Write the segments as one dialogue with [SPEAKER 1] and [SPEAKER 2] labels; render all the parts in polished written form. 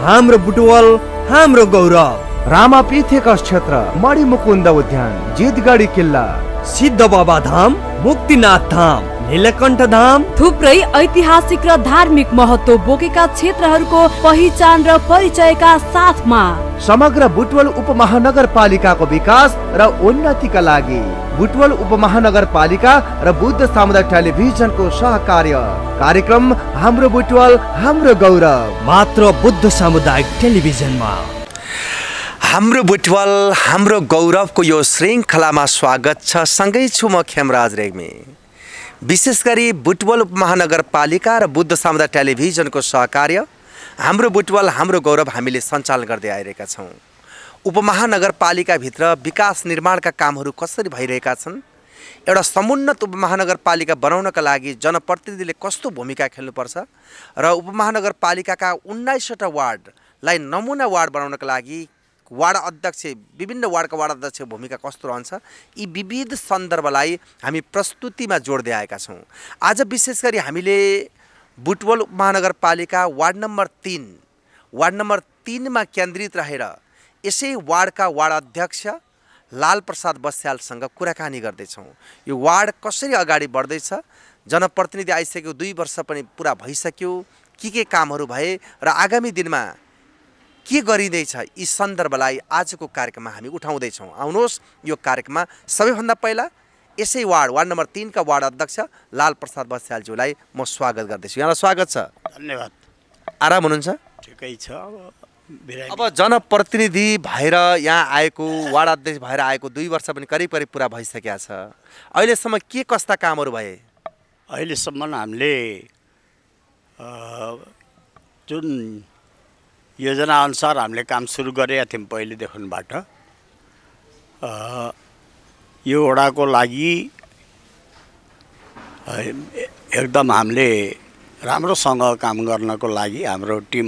[SPEAKER 1] हाम्रो बुटवल हाम्रो गौरव।
[SPEAKER 2] रामापीठेकस क्षेत्र, मणिमुकुन्द उद्यान, जितगढी किल्ला,
[SPEAKER 1] सिद्ध बाबा धाम, मुक्तिनाथ धाम, नीलकण्ठ धाम,
[SPEAKER 3] थुप्रै ऐतिहासिक र धार्मिक महत्त्व बोकेका क्षेत्रहरूको पहिचान र परिचयका साथमा
[SPEAKER 2] समग्र बुटवल उपमहानगरपालिकाको विकास र उन्नतिका लागि बुटवल उपमहानगरपालिका र बुद्ध सामुदायिक टेलिभिजनको सहकार्य कार्यक्रम हाम्रो बुटवल हाम्रो गौरव
[SPEAKER 1] मात्र बुद्ध सामुदायिक टेलिभिजनमा।
[SPEAKER 4] हाम्रो बुटवल हाम्रो गौरवको यो श्रृङ्खलामा स्वागत छ। सँगै छु म खेमराज रेग्मी। विशेष गरी बुटवल उपमहानगरपालिका र बुद्ध सामुदायिक टेलिभिजनको सहकार्य हाम्रो बुटवल हाम्रो गौरव हामीले सञ्चालन गर्दै आइरहेका छौँ। उपमहानगरपालिकाभित्र विकास निर्माणका कामहरू कसरी भइरहेका छन्, एउटा समुन्नत उपमहानगरपालिका बनाउनका लागि जनप्रतिनिधिले कस्तो भूमिका खेल्नुपर्छ र उपमहानगरपालिकाका 19वटा वार्डलाई नमुना वार्ड बनाउनका लागि वार्ड अध्यक्ष, विभिन्न वार्डका वार्ड अध्यक्ष भूमिका कस्तो रहन्छ, यी विविध सन्दर्भलाई हामी प्रस्तुतिमा जोड्दै आएका छौँ। आज विशेष गरी हामीले बुटवल उपमहानगरपालिका वार्ड नम्बर 3 मा केन्द्रित रहेर यसै वार्डका वार्ड अध्यक्ष लाल प्रसाद बस्यालसँग कुराकानी गर्दैछौँ। यो वार्ड कसरी अगाडि बढ्दैछ, जनप्रतिनिधि आइसक्यो, 2 वर्ष पनि पुरा भइसक्यो, के कामहरू भए र आगामी दिनमा के गरिँदैछ, यी सन्दर्भलाई आजको कार्यक्रममा हामी उठाउँदैछौँ। आउनुहोस् यो कार्यक्रममा सबैभन्दा पहिला यसै वार्ड नम्बर 3 का वार्ड अध्यक्ष लाल प्रसाद बस्यालज्यूलाई म स्वागत गर्दैछु। यहाँलाई स्वागत छ।
[SPEAKER 5] धन्यवाद।
[SPEAKER 4] आराम हुनुहुन्छ?
[SPEAKER 5] ठिकै छ।
[SPEAKER 4] अब जनप्रतिनिधि भएर यहाँ आएको, वार्ड अध्यक्ष भएर आएको 2 वर्ष पनि करिब पुरा भइसकेका छ। अहिलेसम्म के कस्ता कामहरू भए?
[SPEAKER 5] अहिलेसम्म हामीले जुन योजना अनुसार हामीले काम सुरु गरेका थियौँ पहिलेदेखिबाट, यो वडाको लागि एकदम हामीले राम्रोसँग काम गर्नको लागि हाम्रो टिम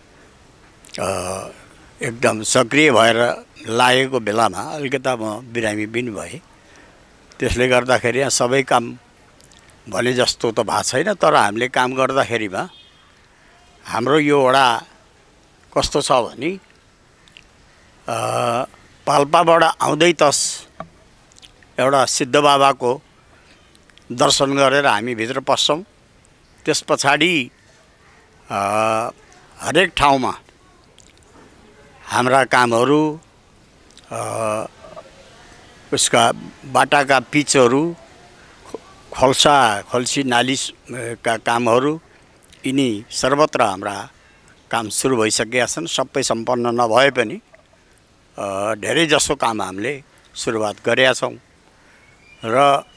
[SPEAKER 5] एकदम सक्रिय भएर लागेको बेलामा अलिकता म बिरामी पनि भएँ। त्यसले गर्दाखेरि यहाँ सबै काम भने जस्तो त भएको छैन, तर हामीले काम गर्दाखेरिमा हाम्रो यो वडा कस्तो छ भने पाल्पाबाट आउँदै तस एउटा सिद्ध बाबाको दर्शन गरेर हामी भित्र पस्छौँ। त्यस पछाडि हरेक ठाउँमा हाम्रा कामहरू, उसका बाटाका पिचहरू, खल्सी नालीका कामहरू, यिनी सर्वत्र हाम्रा काम सुरु भइसकेका छन्। सबै सम्पन्न नभए पनि धेरै जसो काम हामीले सुरुवात गरेका छौँ र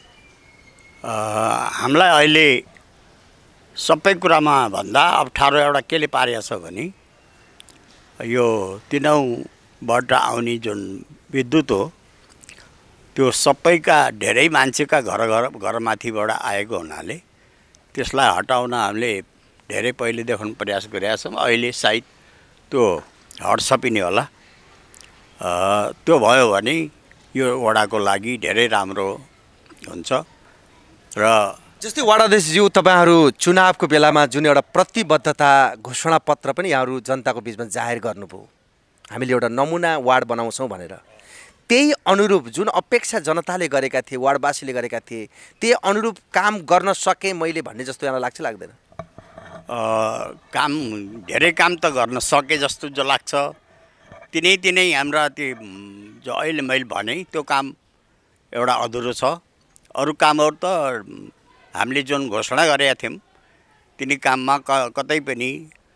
[SPEAKER 5] हामीलाई अहिले सबै कुरामा भन्दा अप्ठ्यारो एउटा केले पारेको छ भने यो तिनौबाट आउने जुन विद्युत हो, त्यो सबैका धेरै मान्छेका घरमाथिबाट आएको हुनाले त्यसलाई हटाउन हामीले धेरै पहिलेदेखि प्रयास गरेका छौँ। अहिले सायद त्यो हट सपिने होला। त्यो भयो भने यो वडाको लागि धेरै राम्रो हुन्छ। र
[SPEAKER 4] जस्तै वार्ड अध्यक्षज्यू, तपाईँहरू चुनावको बेलामा जुन एउटा प्रतिबद्धता घोषणापत्र पनि यहाँहरू जनताको बिचमा जाहेर गर्नुभयो, हामीले एउटा नमुना वार्ड बनाउँछौँ भनेर, त्यही अनुरूप जुन अपेक्षा जनताले गरेका थिए, वार्डवासीले गरेका थिए, त्यही अनुरूप काम गर्न सकेँ मैले भन्ने जस्तो यहाँलाई लाग्छ लाग्दैन?
[SPEAKER 5] काम धेरै काम त गर्न सके जस्तो जो लाग्छ। तिनै हाम्रा त्यो जो अहिले मैले भने त्यो काम एउटा अधुरो छ। अरू कामहरू त हामीले जुन घोषणा गरेका थियौँ तिनी काममा कतै पनि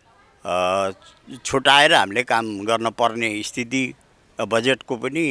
[SPEAKER 5] छुटाएर हामीले काम गर्न पर्ने स्थिति, बजेटको पनि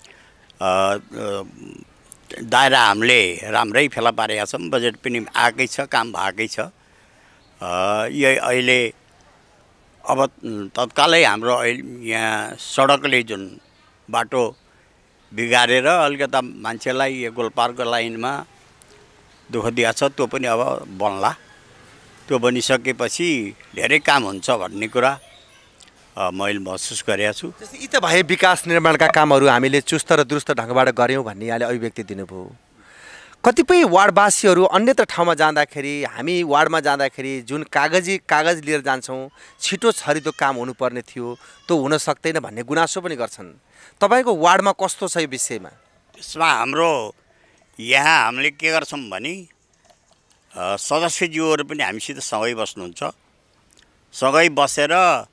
[SPEAKER 5] दायरा हामीले राम्रै फेला पारेका छौँ। बजेट पनि आएकै छ, काम भएकै छ। यो अहिले अब तत्कालै हाम्रो यहाँ सडकले जुन बाटो बिगारेर अलिकता मान्छेलाई यो गोलपारको लाइनमा दुःख दिएको छ, त्यो पनि अब बन्ला। त्यो बनिसकेपछि धेरै काम हुन्छ भन्ने कुरा मैले महसुस गरेको छु।
[SPEAKER 4] जस्तै यी त भए विकास निर्माणका कामहरू हामीले चुस्त र दुरुस्त ढङ्गबाट गऱ्यौँ भन्ने यहाँले अभिव्यक्ति दिनुभयो। कतिपय वार्डवासीहरू अन्यत्र ठाउँमा जाँदाखेरि हामी वार्डमा जाँदाखेरि जुन कागज लिएर जान्छौँ छिटो छरितो काम हुनुपर्ने थियो त्यो हुन सक्दैन भन्ने गुनासो पनि गर्छन्। तपाईँको वार्डमा कस्तो छ यो विषयमा?
[SPEAKER 5] त्यसमा हाम्रो यहाँ हामीले के गर्छौँ भने सदस्यज्यूहरू पनि हामीसित सँगै बस्नुहुन्छ। सँगै बसेर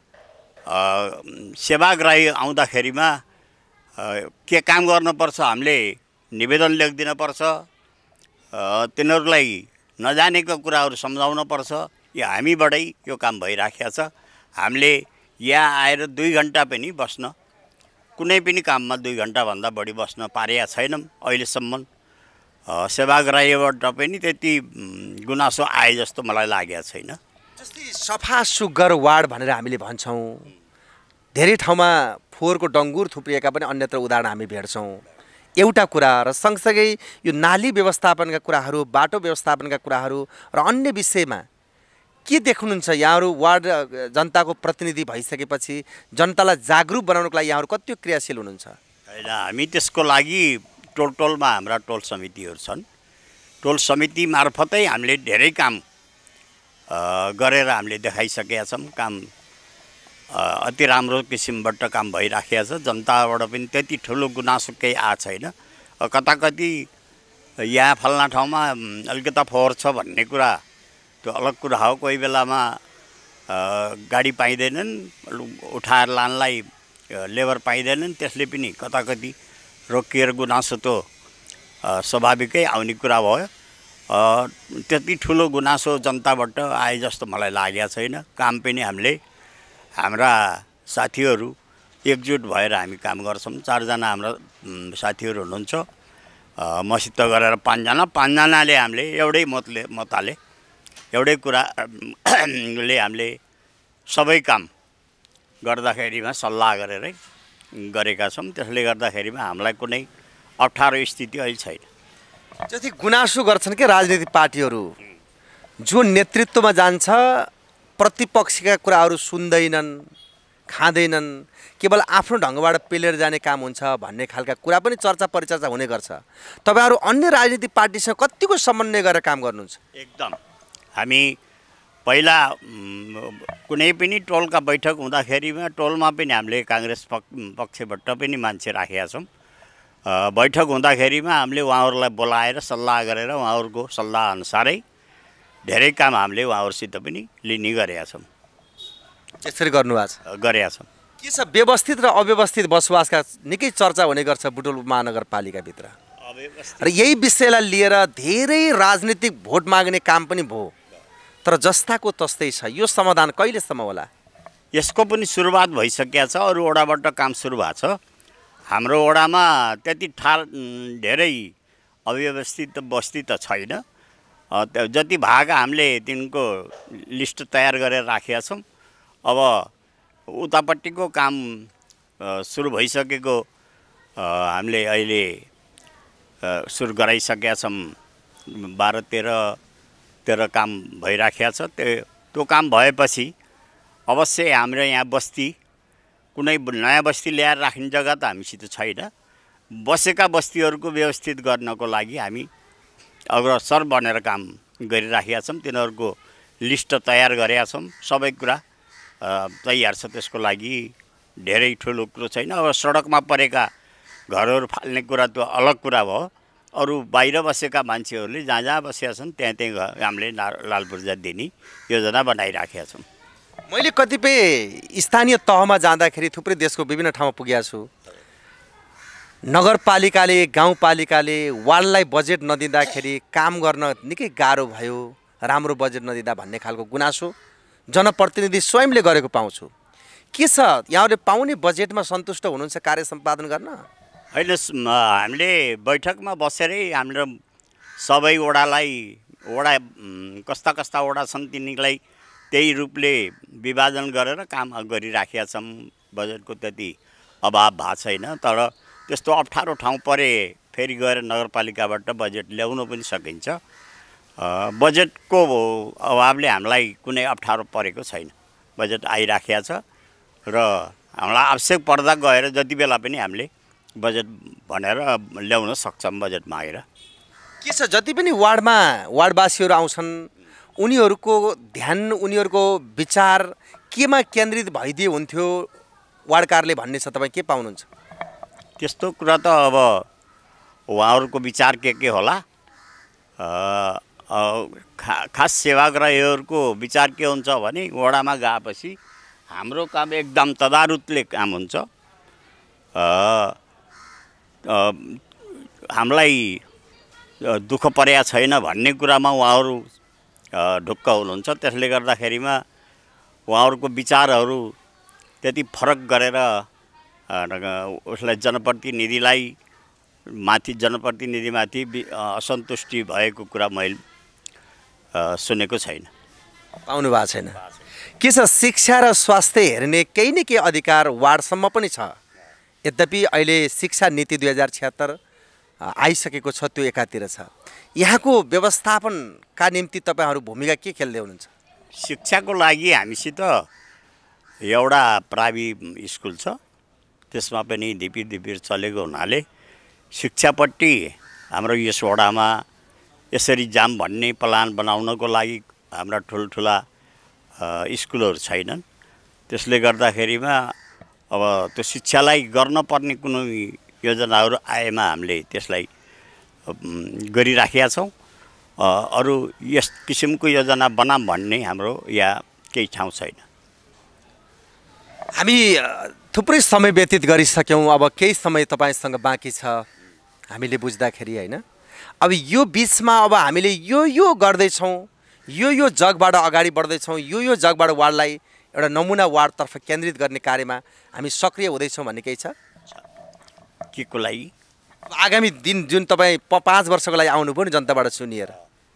[SPEAKER 5] सेवाग्राही आउँदाखेरिमा के काम गर्नुपर्छ हामीले निवेदन लेखिदिनुपर्छ। तिनीहरूलाई नजानेको कुराहरू सम्झाउन पर्छ। यो हामीबाटै यो काम भइराखेको छ। हामीले यहाँ आएर 2 घन्टा पनि बस्न, कुनै पनि काममा 2 घन्टाभन्दा बढी बस्न पारेका छैनौँ अहिलेसम्म। सेवाग्राहीबाट पनि त्यति गुनासो आए जस्तो मलाई लागेको छैन।
[SPEAKER 4] जस्तै सफा सुग्घर वार्ड भनेर हामीले भन्छौँ, धेरै ठाउँमा फोहोरको डङ्गुर थुप्रिएका पनि अन्यत्र उदाहरण हामी भेट्छौँ। एउटा कुरा र सँगसँगै यो नाली व्यवस्थापनका कुराहरू, बाटो व्यवस्थापनका कुराहरू र अन्य विषयमा के देख्नुहुन्छ? यहाँहरू वार्ड जनताको प्रतिनिधि भइसकेपछि जनतालाई जागरुक बनाउनको लागि यहाँहरू कति क्रियाशील हुनुहुन्छ?
[SPEAKER 5] होइन, हामी त्यसको लागि टोलमा हाम्रा टोल समितिहरू छन्। टोल समिति मार्फतै हामीले धेरै काम गरेर हामीले देखाइसकेका छौँ। काम अति राम्रो किसिमबाट काम भइराखेको छ। जनताबाट पनि त्यति ठुलो गुनासो केही आएको छैन। कताकति यहाँ फल्ना ठाउँमा अलिकता फोहोर छ भन्ने कुरा त्यो अलग कुरा हो। कोही बेलामा गाडी पाइँदैनन्, उठाएर लानलाई लेबर पाइँदैनन्, त्यसले पनि कताकति रोकिएर गुनासो त स्वाभाविकै आउने कुरा भयो। त्यति ठुलो गुनासो जनताबाट आए जस्तो मलाई लागेको छैन। काम पनि हामीले हाम्रा साथीहरू एकजुट भएर हामी काम गर्छौँ। 4 जना हाम्रा साथीहरू हुनुहुन्छ, मसित गरेर 5 जना, 5 जनाले हामीले एउटै मतले एउटै कुराले हामीले सबै काम गर्दाखेरिमा सल्लाह गरेरै गरेका छौँ। त्यसले गर्दाखेरिमा हामीलाई कुनै अप्ठ्यारो स्थिति अहिले छैन।
[SPEAKER 4] जति गुनासो गर्छन् के राजनीतिक पार्टीहरू, जो नेतृत्वमा जान्छ प्रतिपक्षका कुराहरू सुन्दैनन्, खाँदैनन्, केवल आफ्नो ढङ्गबाट पेलेर जाने काम हुन्छ भन्ने खालका कुरा पनि चर्चा परिचर्चा हुने गर्छ। तपाईँहरू अन्य राजनीतिक पार्टीसँग कतिको समन्वय गरेर काम गर्नुहुन्छ?
[SPEAKER 5] एकदम। हामी पहिला कुनै पनि टोलका बैठक हुँदाखेरिमा टोलमा पनि हामीले काङ्ग्रेस पक्षबाट पनि मान्छे राखेका छौँ। बैठक हुँदाखेरिमा हामीले उहाँहरूलाई बोलाएर सल्लाह गरेर उहाँहरूको सल्लाह अनुसारै धेरै काम हामीले उहाँहरूसित पनि लिने गरेका छौँ।
[SPEAKER 4] यसरी गर्नुभएको छ?
[SPEAKER 5] गरेका छौँ।
[SPEAKER 4] के छ, व्यवस्थित र अव्यवस्थित बसोबासका निकै चर्चा हुने गर्छ बुटवल महानगरपालिकाभित्र र यही विषयलाई लिएर धेरै राजनीतिक भोट माग्ने काम पनि भयो, तर जस्ताको तस्तै छ। यो समाधान कहिलेसम्म होला?
[SPEAKER 5] यसको पनि सुरुवात भइसकेको छ। अरू वडाबाट काम सुरु भएको छ। हाम्रो वडामा त्यति धेरै अव्यवस्थित बस्ती त छैन। जति भाग हामीले तिनको लिस्ट तयार गरेर राखेका छौँ। अब उतापट्टिको काम सुरु भइसकेको हामीले अहिले सुरु गराइसकेका छौँ। 12-13 काम भइराखेको छ। त्यो काम भएपछि अवश्य हाम्रो यहाँ बस्ती कुनै नयाँ बस्ती ल्याएर राख्ने जग्गा त हामीसित छैन। बसेका बस्तीहरूको व्यवस्थित गर्नको लागि हामी अग्रसर बनेर काम गरिराखेका छौँ। तिनीहरूको लिस्ट तयार गरेका छौँ। सबै कुरा तयार छ। त्यसको लागि धेरै ठुलो कुरो छैन। अब सडकमा परेका घरहरू फाल्ने कुरा त अलग कुरा भयो। अरू बाहिर बसेका मान्छेहरूले जहाँ जहाँ बसेका छन् त्यहाँ हामीले लाल पूर्जा दिने योजना बनाइराखेका छौँ।
[SPEAKER 4] मैले कतिपय स्थानीय तहमा जाँदाखेरि थुप्रै देशको विभिन्न ठाउँमा पुगेको छु। नगरपालिकाले, गाउँपालिकाले वार्डलाई बजेट नदिँदाखेरि काम गर्न निकै गाह्रो भयो, राम्रो बजेट नदिँदा भन्ने खालको गुनासो जनप्रतिनिधि स्वयंले गरेको पाउँछु। के छ, यहाँले पाउने बजेटमा सन्तुष्ट हुनुहुन्छ कार्य सम्पादन गर्न?
[SPEAKER 5] होइन, हामीले बैठकमा बसेरै हाम्रो सबै वडालाई कस्ता कस्ता वडा छन् तिनीलाई त्यही रूपले विभाजन गरेर काम गरिराखेका छौँ। बजेटको त्यति अभाव भएको छैन। तर त्यस्तो अप्ठ्यारो ठाउँ परे फेरि गएर नगरपालिकाबाट बजेट ल्याउन पनि सकिन्छ। बजेटको अभावले हामीलाई कुनै अप्ठ्यारो परेको छैन। बजेट आइराखेको छ र हामीलाई आवश्यक पर्दा गएर जति बेला पनि हामीले बजेट भनेर ल्याउन सक्छौँ बजेट मागेर।
[SPEAKER 4] के छ जति पनि वार्डवासीहरू आउँछन् उनीहरूको ध्यान उनीहरूको विचार केमा केन्द्रित भइदिए हुन्थ्यो वार्ड कार्यालय भन्ने छ तपाईँ के पाउनुहुन्छ
[SPEAKER 5] त्यस्तो कुरा त अब उहाँहरूको विचार के होला खास सेवाग्राहीहरूको विचार के हुन्छ भने वडामा गएपछि हाम्रो काम एकदम तदारुतले काम हुन्छ हामीलाई दुःख परेया छैन भन्ने कुरामा उहाँहरू ढुक्क हुनुहुन्छ त्यसले गर्दाखेरिमा उहाँहरूको विचारहरू त्यति फरक गरेर उसलाई जनप्रतिनिधिलाई माथि जनप्रतिनिधिमाथि असन्तुष्टि भएको कुरा मैले सुनेको छैन
[SPEAKER 4] पाउनु भएको छैन के छ शिक्षा र स्वास्थ्य हेर्ने केही न केही अधिकार वार्डसम्म पनि छ यद्यपि अहिले शिक्षा नीति 2076 आइसकेको छ त्यो एकातिर छ यहाँको व्यवस्थापनका निम्ति तपाईँहरू भूमिका के खेल्दै हुनुहुन्छ
[SPEAKER 5] शिक्षाको लागि हामीसित एउटा प्राइभेट स्कुल छ त्यसमा पनि धिपिर चलेको हुनाले शिक्षापट्टि हाम्रो यस वडामा यसरी जाम भन्ने प्लान बनाउनको लागि हाम्रा ठुल्ठुला स्कुलहरू छैनन् त्यसले गर्दाखेरिमा अब त्यो शिक्षालाई गर्नुपर्ने कुनै योजनाहरू आएमा हामीले त्यसलाई गरिराखेका छौँ अरू यस किसिमको योजना बनाऊँ भन्ने हाम्रो यहाँ केही ठाउँ छैन
[SPEAKER 4] हामी थुप्रै समय व्यतीत गरिसक्यौँ अब केही समय तपाईँसँग बाँकी छ हामीले बुझ्दाखेरि होइन अब यो बिचमा अब हामीले यो गर्दैछौँ यो जगबाट अगाडि बढ्दैछौँ यो जगबाट वार्डलाई एउटा नमुना वार्डतर्फ केन्द्रित गर्ने कार्यमा हामी सक्रिय हुँदैछौँ भन्ने केही छ
[SPEAKER 5] के को लागि
[SPEAKER 4] आगामी दिन जुन तपाईँ 5 वर्षको लागि आउनुभयो नि जनताबाट सुनिएर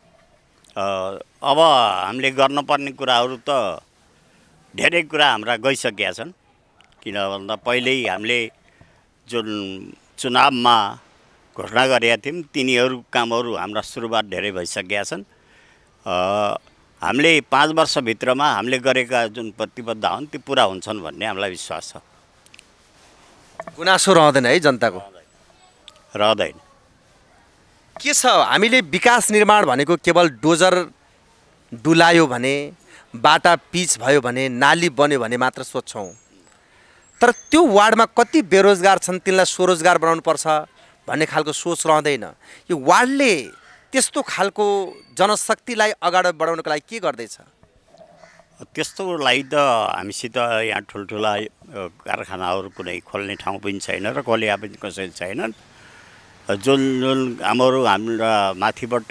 [SPEAKER 5] अब हामीले गर्नुपर्ने कुराहरू त धेरै कुरा हाम्रा गइसकेका छन् किन भन्दा पहिल्यै हामीले जुन चुनावमा घोषणा गरेका थियौँ तिनीहरू कामहरू हाम्रा सुरुवात धेरै भइसकेका छन् हामीले 5 वर्षभित्रमा हामीले गरेका जुन प्रतिबद्धता हुन् ती पुरा हुन्छन् भन्ने हामीलाई विश्वास छ
[SPEAKER 4] गुनासो रहँदैन है जनताको
[SPEAKER 5] रहँदैन
[SPEAKER 4] के छ हामीले विकास निर्माण भनेको केवल डोजर डुलायो भने बाटा पिच भयो भने नाली बन्यो भने मात्र सोच्छौँ तर त्यो वार्डमा कति बेरोजगार छन् तिनलाई स्वरोजगार बनाउनुपर्छ भन्ने खालको सोच रहँदैन यो वार्डले त्यस्तो खालको जनशक्तिलाई अगाडि बढाउनको लागि के गर्दैछ
[SPEAKER 5] त्यस्तो लागि त हामीसित यहाँ ठुल्ठुला कारखानाहरू कुनै खोल्ने ठाउँ पनि छैन र खोलिया पनि कसैले छैनन् जुन हाम्रा माथिबाट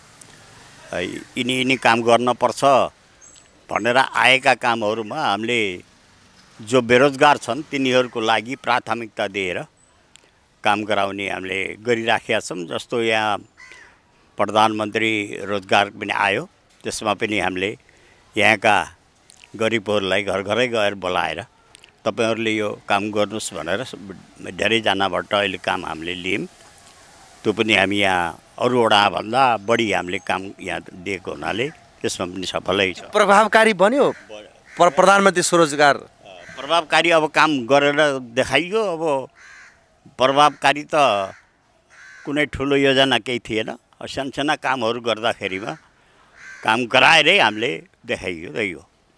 [SPEAKER 5] यिनी काम गर्नुपर्छ भनेर आएका कामहरूमा हामीले जो बेरोजगार छन् तिनीहरूको लागि प्राथमिकता दिएर काम गराउने हामीले गरिराखेका छौँ जस्तो यहाँ प्रधानमन्त्री रोजगार पनि आयो त्यसमा पनि हामीले यहाँका गरिबहरूलाई घर घरै गएर बोलाएर तपाईँहरूले यो काम गर्नुहोस् भनेर धेरैजनाबाट अहिले काम हामीले लियौँ त्यो पनि हामी यहाँ अरू वडाभन्दा बढी हामीले काम यहाँ दिएको हुनाले त्यसमा पनि सफलै छ
[SPEAKER 4] प्रभावकारी बन्यो प्रधानमन्त्री स्वरोजगार
[SPEAKER 5] प्रभावकारी अब काम गरेर देखाइयो अब प्रभावकारी त कुनै ठुलो योजना केही थिएन सानसाना कामहरू गर्दाखेरिमा काम गराएरै हामीले देखाइयो रह्यो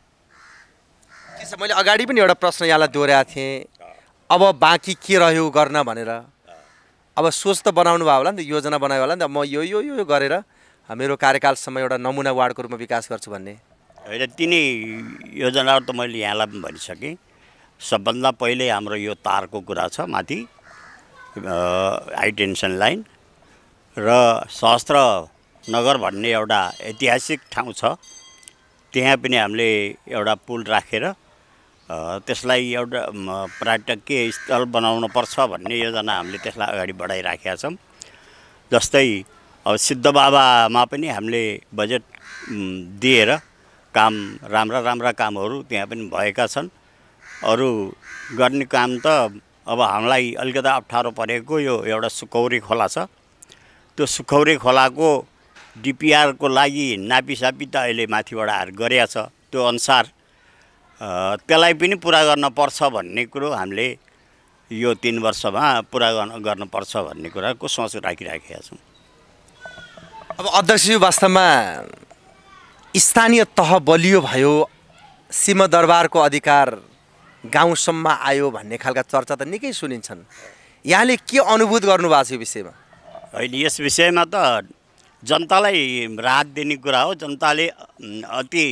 [SPEAKER 4] मैले अगाडि पनि एउटा प्रश्न यहाँलाई दोहोऱ्याएको थिएँ अब बाँकी के रह्यो गर्न भनेर अब सोच त बनाउनु भयो होला नि त योजना बनायो होला नि त म यो गरेर मेरो कार्यकालसम्म एउटा नमुना वार्डको रूपमा विकास गर्छु भन्ने
[SPEAKER 5] होइन तिनी योजनाहरू त मैले यहाँलाई पनि भनिसकेँ सबभन्दा पहिले हाम्रो यो तारको कुरा छ माथि हाई टेन्सन लाइन र सहस्त्र नगर भन्ने एउटा ऐतिहासिक ठाउँ छ त्यहाँ पनि हामीले एउटा पुल राखेर त्यसलाई एउटा पर्यटकीय स्थल बनाउनु पर्छ भन्ने योजना हामीले त्यसलाई अगाडि बढाइराखेका छौँ जस्तै अब सिद्ध बाबामा पनि हामीले बजेट दिएर काम राम्रा कामहरू त्यहाँ पनि भएका छन् अरू गर्ने काम त अब हामीलाई अलिकति अप्ठ्यारो परेको यो एउटा सुखौरी खोला छ त्यो सुखौरी खोलाको डिपिआरको लागि नापिसापी त अहिले माथिबाट आएर गरेका छ त्यो अनुसार त्यसलाई पनि पुरा गर्न पर्छ भन्ने कुरो हामीले यो 3 वर्षमा पुरा गर्नुपर्छ भन्ने कुराको सोच राखिराखेका छौँ
[SPEAKER 4] अब अध्यक्षज्यू वास्तवमा स्थानीय तह बलियो भयो, सिंहदरबारको अधिकार गाउँसम्म आयो भन्ने खालका चर्चा त निकै सुनिन्छन्। यहाँले के अनुभूत गर्नुभएको छ यो विषयमा?
[SPEAKER 5] होइन, यस विषयमा त जनतालाई राहत दिने कुरा हो। जनताले अति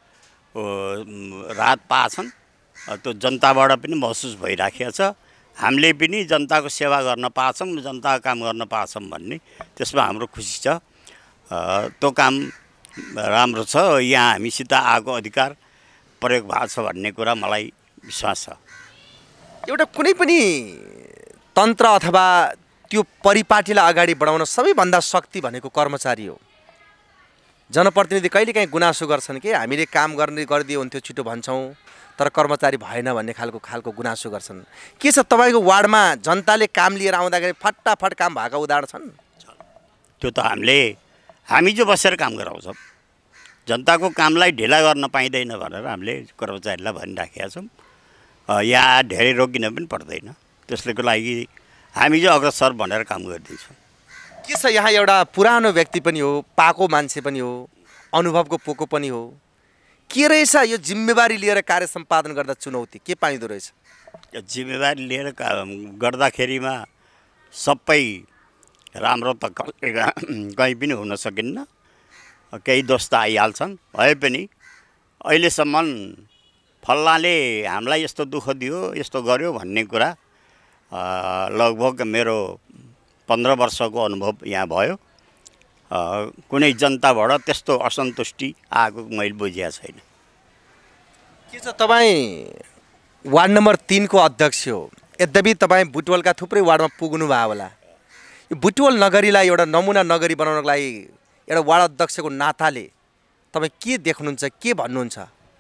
[SPEAKER 5] राहत पाएछन्, त्यो जनताबाट पनि महसुस भइराखेको छ। हामीले पनि जनताको सेवा गर्न पाएछौँ, जनताको काम गर्न पाएछौँ भन्ने त्यसमा हाम्रो खुसी छ। त्यो काम राम्रो छ। यहाँ हामीसित आएको अधिकार प्रयोग भएको छ भन्ने कुरा मलाई विश्वास छ।
[SPEAKER 4] एउटा कुनै पनि तन्त्र अथवा त्यो परिपाटीलाई अगाडि बढाउन सबैभन्दा शक्ति भनेको कर्मचारी हो। जनप्रतिनिधि कहिलेकाहीँ गुनासो गर्छन् कि हामीले काम गरिदियो हुन्थ्यो छिटो भन्छौँ, तर कर्मचारी भएन भन्ने खालको गुनासो गर्छन्। के छ तपाईँको वार्डमा जनताले काम लिएर आउँदाखेरि फटाफट काम भएका उदाहरण छन्?
[SPEAKER 5] त्यो त हामी जो बसेर काम गराउँछौँ, जनताको कामलाई ढिला गर्न पाइँदैन भनेर हामीले कर्मचारीलाई भनिराखेका छौँ। यहाँ धेरै रोकिन पनि पर्दैन। त्यसको लागि हामी जो अग्रसर भनेर काम गरिदिन्छौँ।
[SPEAKER 4] के छ यहाँ एउटा पुरानो व्यक्ति पनि हो, पाको मान्छे पनि हो, अनुभवको पोको पनि हो। के रहेछ यो जिम्मेवारी लिएर कार्य सम्पादन गर्दा चुनौती के पाइँदो रहेछ?
[SPEAKER 5] जिम्मेवारी लिएर गर्दाखेरिमा सबै राम्रो त कहीँ पनि हुन सकिन्न, केही दोष त आइहाल्छन्। भए पनि अहिलेसम्म फल्लाले हामीलाई यस्तो दुःख दियो, यस्तो गर्यो भन्ने कुरा लगभग मेरो 15 वर्षको अनुभव यहाँ भयो। कुनै जनताबाट त्यस्तो असन्तुष्टि आएको मैले बुझेको छैन।
[SPEAKER 4] के छ तपाईँ वार्ड नम्बर 3 को अध्यक्ष हो, यद्यपि तपाईँ बुटवलका थुप्रै वार्डमा पुग्नु भयो होला। यो बुटवल नगरीलाई एउटा नमुना नगरी बनाउनको लागि एउटा वार्ड अध्यक्षको नाताले तपाईँ के देख्नुहुन्छ, के भन्नुहुन्छ?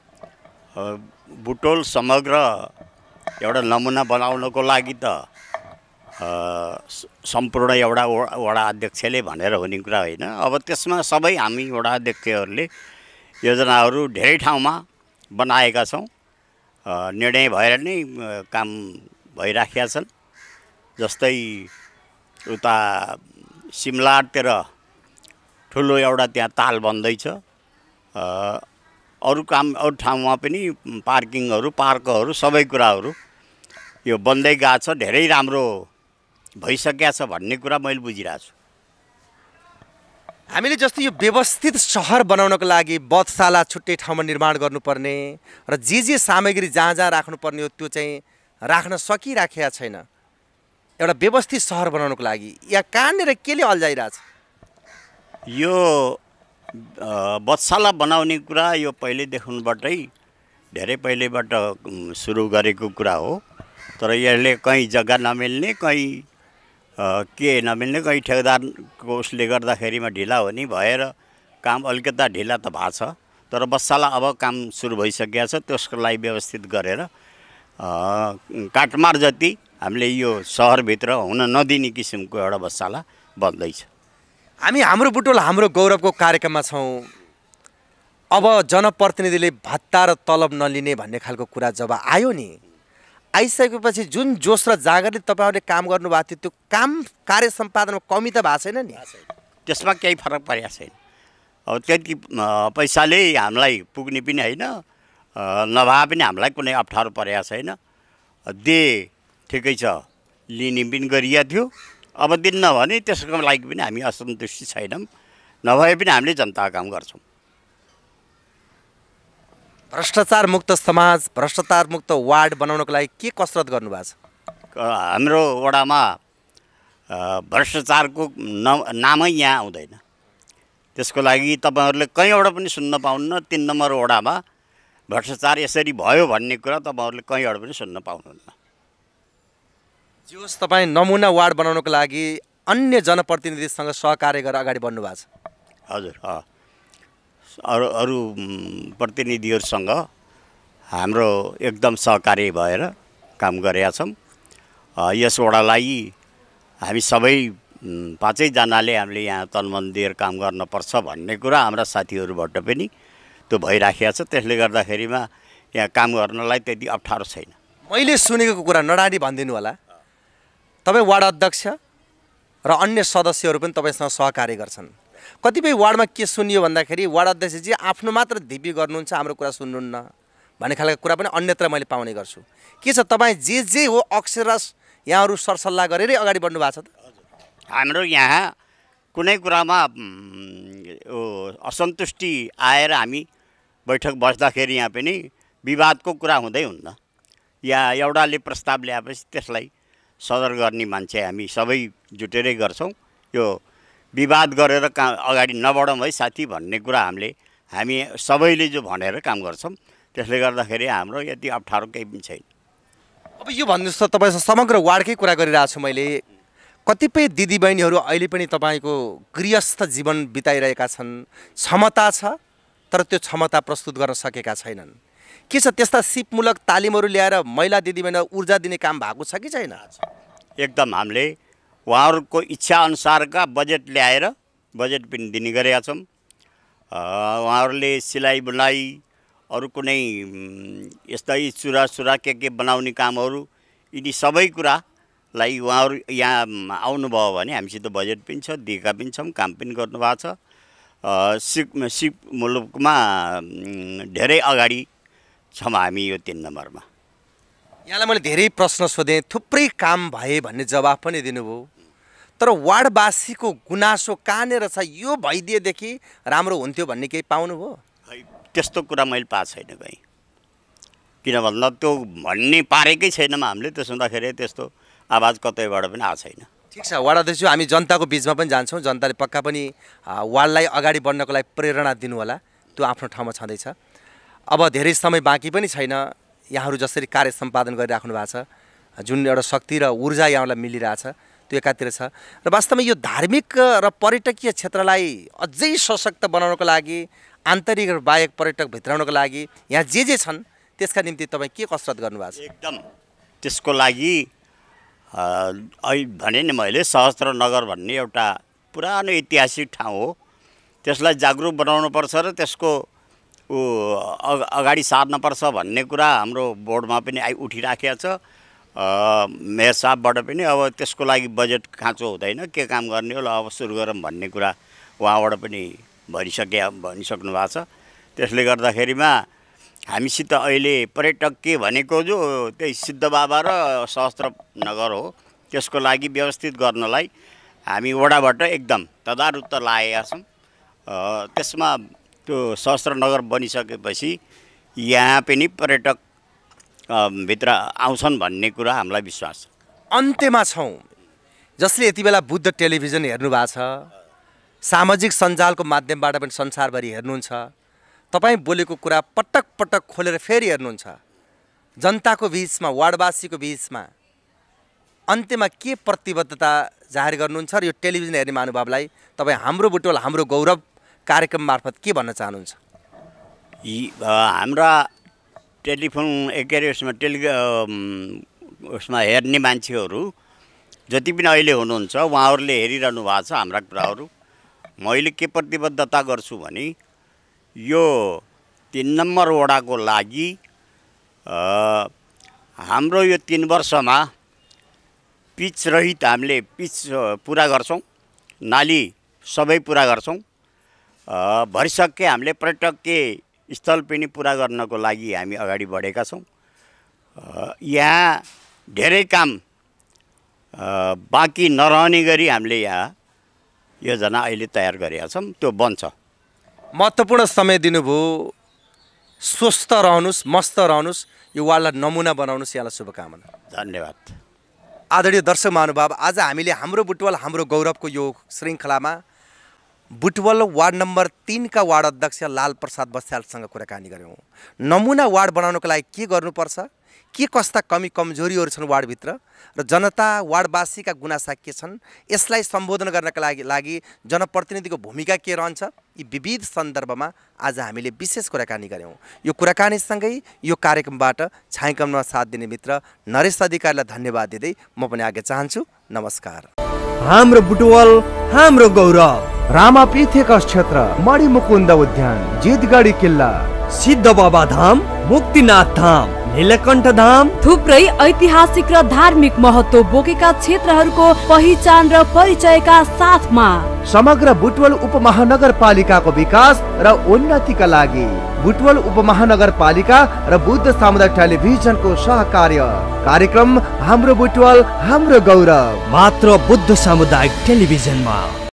[SPEAKER 5] बुटवल समग्र एउटा नमुना बनाउनको लागि त सम्पूर्ण एउटा वडा अध्यक्षले भनेर हुने कुरा होइन। अब त्यसमा सबै हामी वडा अध्यक्षहरूले योजनाहरू धेरै ठाउँमा बनाएका छौँ। निर्णय भएर नै काम भइराखेका छन्। जस्तै उता सिमलातिर ठुलो एउटा त्यहाँ ताल बन्दैछ। अरू ठाउँमा पनि पार्किङहरू, पार्कहरू, सबै कुराहरू यो बन्दै गएको छ। धेरै राम्रो भइसकेको छ भन्ने कुरा मैले बुझिरहेको छु।
[SPEAKER 4] हामीले जस्तै यो व्यवस्थित सहर बनाउनको लागि बधशाला छुट्टै ठाउँमा निर्माण गर्नुपर्ने र जे सामग्री जहाँ जहाँ राख्नुपर्ने हो त्यो चाहिँ राख्न सकिराखेका छैन। एउटा व्यवस्थित सहर बनाउनको लागि या कहाँनिर केले अल्झाइरहेछ?
[SPEAKER 5] यो बधशाला बनाउने कुरा यो पहिलेदेखिबाटै धेरै पहिलेबाट सुरु गरेको कुरा हो। तर यसले कहीँ जग्गा नमिल्ने, कहीँ के नमिल्ने, कहीँ ठेकेदारको उसले गर्दाखेरिमा ढिला हुने भएर काम अलिकता ढिला त भएको छ। तर बधशाला अब काम सुरु भइसकेको छ। त्यसको लागि व्यवस्थित गरेर काटमार जति हामीले यो सहरभित्र हुन नदिने किसिमको एउटा बधशाला बन्दैछ।
[SPEAKER 4] हामी हाम्रो बुटवल हाम्रो गौरवको कार्यक्रममा छौँ। अब जनप्रतिनिधिले भत्ता र तलब नलिने भन्ने खालको कुरा जब आयो नि, आइसकेपछि जुन जोस र जागरले तपाईँहरूले काम गर्नुभएको थियो त्यो काम कार्य सम्पादनमा कमी त भएको छैन नि?
[SPEAKER 5] त्यसमा केही फरक परेको छैन। अब त्यति पैसाले हामीलाई पुग्ने पनि होइन, नभए पनि हामीलाई कुनै अप्ठ्यारो परेको छैन। ठिकै छ, लिने पनि गरिएको थियो। अब दिन्न भने त्यसको लागि पनि हामी असन्तुष्टि छैनौँ। नभए पनि हामीले जनताको काम गर्छौँ।
[SPEAKER 4] भ्रष्टाचार मुक्त समाज, भ्रष्टाचार मुक्त वार्ड बनाउनको लागि के कसरत गर्नुभएको छ?
[SPEAKER 5] हाम्रो वडामा भ्रष्टाचारको नामै यहाँ आउँदैन। त्यसको लागि तपाईँहरूले कहीँबाट पनि सुन्न पाउन्न। 3 नम्बर वडामा भ्रष्टाचार यसरी भयो भन्ने कुरा तपाईँहरूले कहीँबाट पनि सुन्न पाउनुहुन्न।
[SPEAKER 4] जे होस्, तपाईँ नमुना वार्ड बनाउनको लागि अन्य जनप्रतिनिधिसँग सहकार्य गरेर अगाडि बढ्नु भएको छ?
[SPEAKER 5] हजुर, अरू प्रतिनिधिहरूसँग हाम्रो एकदम सहकार्य भएर काम गरेका छौँ। यस वडालाई हामी सबै 5 जनाले हामीले यहाँ तनमन्दिर काम गर्नुपर्छ भन्ने कुरा हाम्रा साथीहरूबाट पनि त्यो भइराखेको छ। त्यसले गर्दाखेरिमा यहाँ काम गर्नलाई त्यति अप्ठ्यारो छैन।
[SPEAKER 4] मैले सुनेको कुरा नडाडी भनिदिनु होला। तपाईँ वार्ड अध्यक्ष र अन्य सदस्यहरू पनि तपाईँसँग सहकार्य गर्छन्। कतिपय वार्डमा के सुनियो भन्दाखेरि वार्ड अध्यक्षजी आफ्नो मात्र धिपी गर्नुहुन्छ, हाम्रो कुरा सुन्नुहुन्न भन्ने खालको कुरा पनि अन्यत्र मैले पाउने गर्छु। के छ तपाईँ जे हो अक्षरस यहाँहरू सरसल्लाह गरेरै अगाडि बढ्नु भएको छ त?
[SPEAKER 5] हाम्रो यहाँ कुनै कुरामा असन्तुष्टि आएर हामी बैठक बस्दाखेरि यहाँ पनि विवादको कुरा हुँदै हुन्न। या एउटाले प्रस्ताव ल्याएपछि त्यसलाई सदर गर्ने मान्छे हामी सबै जुटेरै गर्छौँ। यो विवाद गरेर अगाडि नबढौँ है साथी भन्ने कुरा हामी सबैले जो भनेर काम गर्छौँ। त्यसले गर्दाखेरि हाम्रो यति अप्ठ्यारो केही पनि छैन।
[SPEAKER 4] अब यो भन्नुहोस् त, तपाईँ समग्र वार्डकै कुरा गरिरहेको छु मैले। कतिपय दिदीबहिनीहरू अहिले पनि तपाईँको गृहस्थ जीवन बिताइरहेका छन्, क्षमता छ तर त्यो क्षमता प्रस्तुत गर्न सकेका छैनन्। के छ त्यस्ता सिपमूलक तालिमहरू ल्याएर महिला दिदीबहिनीलाई ऊर्जा दिने काम भएको छ कि छैन?
[SPEAKER 5] एकदम हामीले उहाँहरूको इच्छा अनुसारका बजेट ल्याएर बजेट पनि दिने गरेका छौँ। उहाँहरूले सिलाइ बुनाइ अरू कुनै यस्तै चुरा के बनाउने कामहरू यिनी सबै कुरालाई उहाँहरू यहाँ आउनुभयो भने हामीसित बजेट पनि छ, दिएका पनि छौँ, काम पनि गर्नुभएको छ। सिप मुलुकमा धेरै अगाडि छौँ हामी यो 3 नम्बरमा।
[SPEAKER 4] यहाँलाई मैले धेरै प्रश्न सोधेँ, थुप्रै काम भए भन्ने जवाफ पनि दिनुभयो, तर वार्डवासीको गुनासो कहाँनिर छ, यो भइदिएदेखि राम्रो हुन्थ्यो भन्ने केही पाउनुभयो?
[SPEAKER 5] त्यस्तो कुरा मैले पाएको छैन कहीँ। किन भन्दा त्यो भन्ने पारेकै छैनौँ हामीले। त्यसो हुँदाखेरि त्यस्तो आवाज कतैबाट पनि आएको छैन।
[SPEAKER 4] ठिक छ वार्ड अध्यक्ष, हामी जनताको बिचमा पनि जान्छौँ। जनताले पक्का पनि वार्डलाई अगाडि बढ्नको लागि प्रेरणा दिनु होला, त्यो आफ्नो ठाउँमा छँदैछ। अब धेरै समय बाँकी पनि छैन। यहाँहरू जसरी कार्य सम्पादन गरिराख्नु भएको छ, जुन एउटा शक्ति र ऊर्जा यहाँहरूलाई मिलिरहेछ त्यो एकातिर छ। र वास्तवमा यो धार्मिक र पर्यटकीय क्षेत्रलाई अझै सशक्त बनाउनको लागि, आन्तरिक र बाह्य पर्यटक भित्राउनको लागि यहाँ जे छन् त्यसका निम्ति तपाईँ के कसरत गर्नुभएको छ?
[SPEAKER 5] एकदम त्यसको लागि भने नि मैले सहस्त्रनगर भन्ने एउटा पुरानो ऐतिहासिक ठाउँ हो, त्यसलाई जागरुक बनाउनुपर्छ र त्यसको अगाडि सार्नुपर्छ भन्ने कुरा हाम्रो बोर्डमा पनि उठिराखेको छ। मेयर साहबबाट पनि अब त्यसको लागि बजेट खाँचो हुँदैन, के काम गर्ने हो ल अब सुरु गरौँ भन्ने कुरा उहाँबाट पनि भनिसक्नु भएको छ। त्यसले गर्दाखेरिमा हामीसित अहिले पर्यटक के भनेको जो त्यही सिद्ध बाबा र सहस्त्रनगर हो, त्यसको लागि व्यवस्थित गर्नलाई हामी वडाबाट एकदम तदारुत्त लागेका छौँ। त्यसमा त्यो सहस्त्रनगर बनिसकेपछि यहाँ पनि पर्यटक भित्र आउँछन् भन्ने कुरा हामीलाई विश्वास छ।
[SPEAKER 4] अन्त्यमा छौँ, जसले यति बेला बुद्ध टेलिभिजन हेर्नु भएको छ, सामाजिक सञ्जालको माध्यमबाट पनि संसारभरि हेर्नुहुन्छ, तपाईँ बोलेको कुरा पटक पटक खोलेर फेरि हेर्नुहुन्छ, जनताको बिचमा, वार्डवासीको बिचमा अन्त्यमा के प्रतिबद्धता जाहेर गर्नुहुन्छ र यो टेलिभिजन हेर्ने महानुभावलाई तपाईँ हाम्रो बुटवल हाम्रो गौरव कार्यक्रम मार्फत के भन्न चाहनुहुन्छ?
[SPEAKER 5] हाम्रा टेलिफोन के अरे उसमा हेर्ने मान्छेहरू जति पनि अहिले हुनुहुन्छ उहाँहरूले हेरिरहनु भएको छ हाम्रा कुराहरू। मैले के प्रतिबद्धता गर्छु भने यो 3 नम्बर वडाको लागि हाम्रो यो 3 वर्षमा पिच रहित हामीले पिच पुरा गर्छौँ, नाली सबै पुरा गर्छौँ, भरिसके हामीले पर्यटकीय स्थल पनि पुरा गर्नको लागि हामी अगाडि बढेका छौँ। यहाँ धेरै काम बाँकी नरहने गरी हामीले यहाँ योजना अहिले तयार गरेका छौँ, त्यो बन्छ।
[SPEAKER 4] महत्त्वपूर्ण समय दिनुभयो। स्वस्थ रहनुहोस्, मस्त रहनुहोस्, यो वार्डलाई नमुना बनाउनुहोस्, यहाँलाई शुभकामना।
[SPEAKER 5] धन्यवाद।
[SPEAKER 4] आदरणीय दर्शक महानुभाव, आज हामीले हाम्रो बुटवल हाम्रो गौरवको यो श्रृङ्खलामा बुटवल वार्ड नम्बर 3 का वार्ड अध्यक्ष लाल प्रसाद बस्यालसँग कुराकानी गऱ्यौँ। नमुना वार्ड बनाउनको लागि के गर्नुपर्छ, के कस्ता कमी कमजोरीहरू छन् वार्डभित्र र जनता वार्डवासीका गुनासा के छन्, यसलाई सम्बोधन गर्नका लागि जनप्रतिनिधिको भूमिका के रहन्छ, यी विविध सन्दर्भमा आज हामीले विशेष कुराकानी गऱ्यौँ। यो कुराकानीसँगै यो कार्यक्रमबाट छायाङ्कनमा साथ दिने मित्र नरेश अधिकारीलाई धन्यवाद दिँदै म पनि आगे चाहन्छु। नमस्कार।
[SPEAKER 1] हाम्रो बुटवल हाम्रो गौरव।
[SPEAKER 2] रामापीठेका क्षेत्र, मणिमुकुन्द उद्यान, जितगढी किल्ला,
[SPEAKER 1] सिद्ध बाबा धाम, मुक्तिनाथ धाम, नीलकण्ठ धाम
[SPEAKER 3] थुप्रै ऐतिहासिक र धार्मिक महत्त्व बोकेका क्षेत्रहरूको पहिचान र परिचयका साथमा
[SPEAKER 2] समग्र बुटवल उपमहानगरपालिकाको विकास र उन्नतिका लागि बुटवल उपमहानगरपालिका र बुद्ध सामुदायिक टेलिभिजनको सहकार्य कार्यक्रम हाम्रो बुटवल हाम्रो गौरव
[SPEAKER 1] मात्र बुद्ध सामुदायिक टेलिभिजनमा।